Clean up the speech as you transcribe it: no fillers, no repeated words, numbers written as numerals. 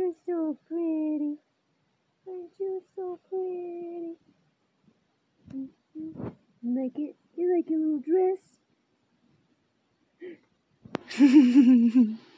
You're so pretty. Aren't you so pretty? You like your little dress?